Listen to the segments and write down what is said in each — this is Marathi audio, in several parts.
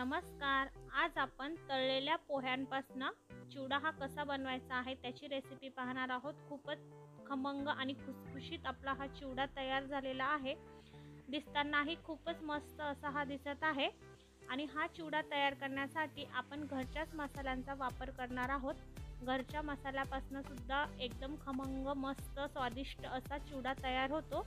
नमस्कार. आज आपण तळलेल्या पोह्यांपासून चिवडा हा कसा बनवायचा आहे त्याची रेसिपी पाहणार आहोत. खूपच खमंग आणि खुसखुशीत आपला हा चिवडा तयार झालेला आहे. दिसतानाही खूपच मस्त असा हा दिसत आहे. आणि हा चिवडा तयार करण्यासाठी आपण घरच्याच मसाल्यांचा वापर करणार आहोत. घरच्या मसाल्यापासून सुद्धा एकदम खमंग मस्त स्वादिष्ट असा चिवडा तयार होतो.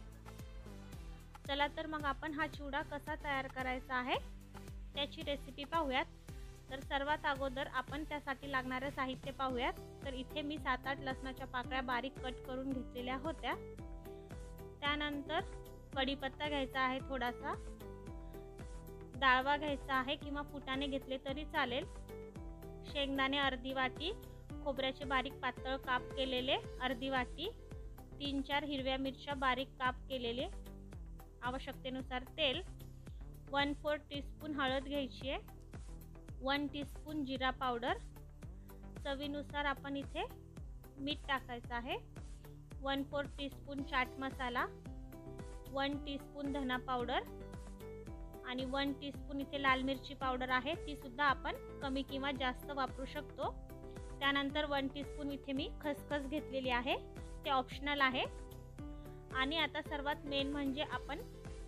चला तर मग आपण हा चिवडा कसा तयार करायचा आहे त्याची रेसिपी पाहूयात. तर सर्वात अगोदर आपण त्यासाठी लागणारे साहित्य पाहूयात. तर इथे मी 7-8 लसणाच्या पाकळ्या बारीक कट करून घेतलेल्या होत्या. त्यानंतर कढीपत्ता घ्यायचा आहे थोडासा, डाळवा घ्यायचा आहे किंवा फुटाणे घेतले तरी चालेल, शेंगदाणे अर्धी वाटी, खोबऱ्याचे बारीक पातळ काप केलेले अर्धी वाटी, 3-4 हिरव्या मिरच्या बारीक काप केलेले, आवश्यकतेनुसार तेल, 1/4 टीस्पून हळद घ्यायची आहे, 1 टीस्पून जिरा पावडर, चवीनुसार आपण इथे मीठ टाकायचं आहे, 1/4 टीस्पून चाट मसाला, 1 टीस्पून धना पावडर आणि 1 टीस्पून इथे लाल मिरची पावडर आहे, ती सुद्धा आपण कमी किंवा जास्त वापरू शकतो. त्यानंतर 1 टीस्पून इथे मी खसखस घेतलेली आहे, ते ऑप्शनल आहे. आणि आता सर्वात मेन म्हणजे आपण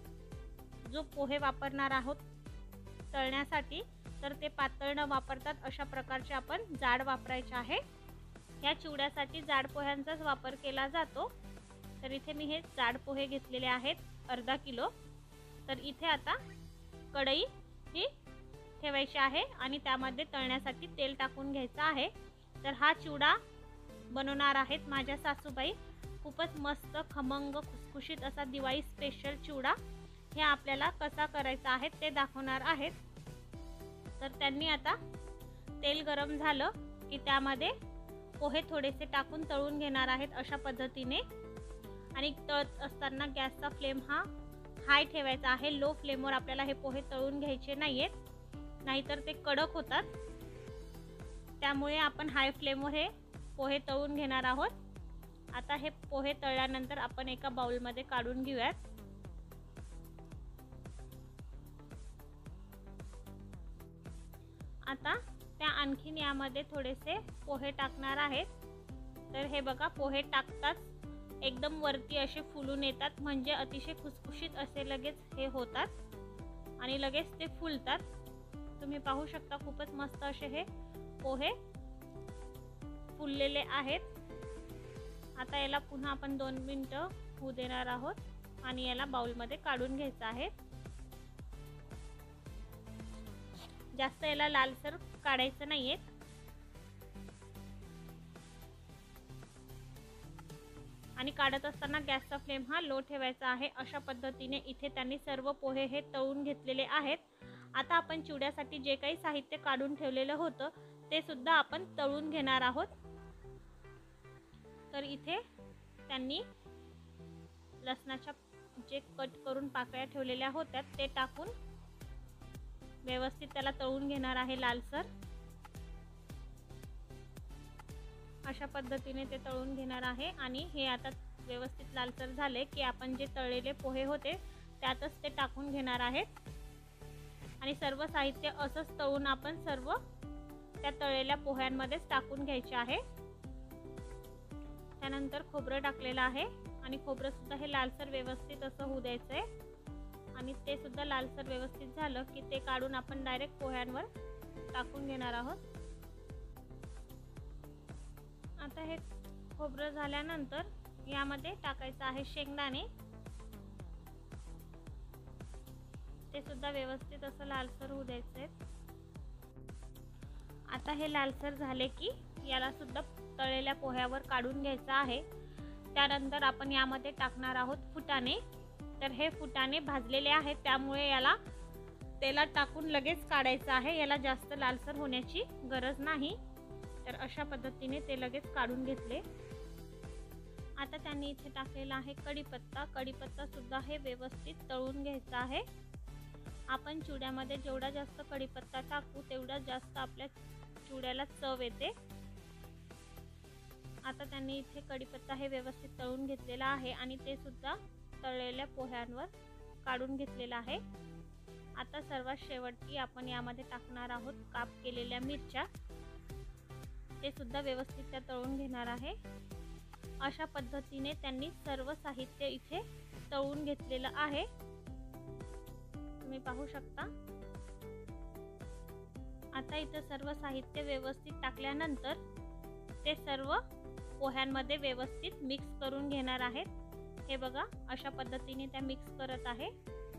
जो पोहे वापरणार आहोत तळण्यासाठी, तर ते पातळ न वापरतात अशा प्रकारचे आपण जाड वापरायचे आहे. या चिवड्यासाठी जाड पोह्यांचाच वापर केला जातो. तर इथे मी हे जाड पोहे घेतलेले आहेत अर्धा किलो. तर इथे आता कढई ही ठेवायची आहे आणि त्यामध्ये तळण्यासाठी तेल टाकून घ्यायचं आहे. तर हा चिवडा बनवणार आहेत माझ्या सासूबाई. खूपच मस्त खमंग खुसखुशीत असा दिवाळी स्पेशल चिवडा हे आपल्याला कसा करायचा आहे ते दाखवणार आहेत. तर त्यांनी आता तेल गरम झालं की त्यामध्ये पोहे थोडेसे टाकून तळून घेणार आहेत अशा पद्धतीने. आणि तळत असताना गॅसचा फ्लेम हा हाय ठेवायचा आहे. लो फ्लेमवर आपल्याला हे पोहे तळून घ्यायचे नाहीयेत, नाहीतर ते कडक होतात. त्यामुळे आपण हाय फ्लेमवर हे पोहे तळून घेणार आहोत. आता हे पोहे तळल्यानंतर आपण एका बाउलमध्ये काढून घेऊयात. आता त्या आणखीन यामध्ये थोडेसे पोहे टाकणार आहेत. तर हे बघा, पोहे टाकताच एकदम वरती असे फुलून येतात, म्हणजे अतिशय खुसखुशीत असे लगेच हे होतात आणि लगेच ते फुलतात. तुम्ही पाहू शकता खूपच मस्त असे हे पोहे फुललेले आहेत. आता याला पुन्हा आपण 2 मिनिटं होऊ देणार आहोत आणि याला बाउलमध्ये काढून घ्यायचं आहे. जास्त याला लालसर काढायचं नाहीये. आणि काढत असताना गॅसचा फ्लेम हा लो ठेवायचा आहे. अशा पद्धतीने इथे त्यांनी सर्व पोहे हे तळून घेतलेले आहेत. आता आपण चिवड्यासाठी जे काही साहित्य काढून ठेवलेलं होतं ते सुद्धा आपण तळून घेणार आहोत. तर इथे त्यांनी लसणाच्या जे कट करून पाकळ्या ठेवलेल्या होत्या ते टाकून व्यवस्थित त्याला तळून घेणार आहे लालसर. अशा पद्धतीने ते तळून घेणार आहे. आणि हे आता व्यवस्थित लालसर झाले की आपण जे तळलेले पोहे होते त्यातच ते टाकून घेणार आहेत. आणि सर्व साहित्य असंच तळून आपण सर्व त्या तळलेल्या पोह्यांमध्येच टाकून घ्यायचे आहे. त्यानंतर खोबरं टाकलेलं आहे आणि खोबरं सुद्धा हे लालसर व्यवस्थित असं होऊ द्यायचं आहे. आणि ते सुद्धा लालसर व्यवस्थित झालं की ते काढून आपण डायरेक्ट पोह्यांवर टाकून घेणार आहोत. आता हे खोबरं झाल्यानंतर यामध्ये टाकायचं आहे शेंगदाणे. ते सुद्धा व्यवस्थित असं लालसर होऊ द्यायचं आहे. आता हे लालसर झाले की याला सुद्धा तळलेल्या पोह्यावर काढून घ्यायचं आहे. त्यानंतर आपण यामध्ये टाकणार आहोत फुटाणे. तर हे फुटाणे भाजलेले आहेत त्यामुळे याला तेलात टाकून लगेच काढायचं आहे. याला जास्त लालसर होण्याची गरज नाही. तर अशा पद्धतीने ते लगेच काढून घेतले. आता त्यांनी इथे टाकलेला आहे कढीपत्ता. कढीपत्ता सुद्धा हे व्यवस्थित तळून घ्यायचा आहे. आपण चिवड्यामध्ये जेवढा जास्त कढीपत्ता टाकू तेवढा जास्त आपल्या चिवड्याला चव येते. आता त्यांनी इथे कढीपत्ता हे व्यवस्थित तळून घेतलेला आहे आणि ते सुद्धा तळलेल्या पोह्यांवर काढून घेतलेला आहे. आता सर्वात शेवटी आपण यामध्ये टाकणार आहोत काप केलेल्या मिरच्या, ते सुद्धा व्यवस्थित त्या तळून घेणार आहे। अशा पद्धतीने त्यांनी सर्व साहित्य इथे तळून घेतलेलं आहे, तुम्ही पाहू शकता। आता इथे सर्व साहित्य व्यवस्थित टाकल्यानंतर ते सर्व पोह्यांमध्ये व्यवस्थित मिक्स करून घेणार आहेत। हे बघा, अशा पद्धतीने त्या मिक्स करत आहे।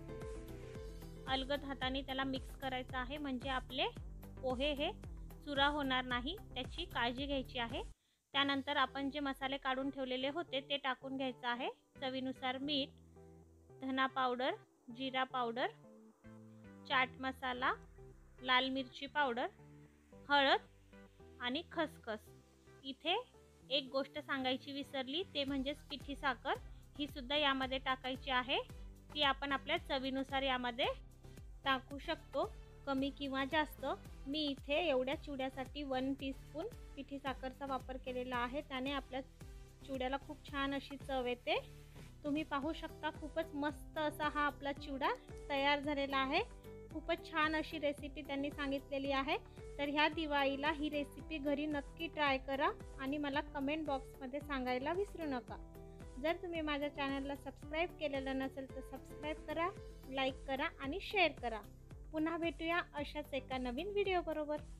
अलगद हाताने त्याला मिक्स करायचं आहे, म्हणजे आपले पोहे हे चुरा होणार नाही, त्याची काळजी घ्यायची आहे। त्यानंतर आपण जे मसाले काढून ठेवलेले होते ते टाकून घ्यायचं आहे। चवीनुसार मीठ, धना पावडर, जिरा पावडर, चाट मसाला, लाल मिरची पावडर, हळद आणि खसखस। इथे एक गोष्ट सांगायची विसरली, ते म्हणजे पिठी साखर, ही सुद्धा यामध्ये टाकायची आहे। ती आपण आपल्या चवीनुसार यामध्ये टाकू शकतो, कमी किंवा जास्त। मी इथे एवढ्या चिवड्यासाठी 1 टीस्पून पिठी साखरचा वापर केलेला आहे, त्याने आपल्या चिवड्याला खूप छान अशी चव येते। तुम्ही पाहू शकता, खूपच मस्त असा हा आपला चिवडा तयार झालेला आहे। खूपच छान अशी रेसिपी त्यांनी सांगितलेली आहे। तर ह्या दिवाळीला ही रेसिपी घरी नक्की ट्राय करा आणि मला कमेंट बॉक्समध्ये सांगायला विसरू नका। जर तुम्ही माझ्या चॅनलला सबस्क्राईब केलेलं नसेल तर सबस्क्राईब करा, लाईक करा आणि शेअर करा। पुन्हा भेटूया अशाच एका नवीन व्हिडिओ बरोबर।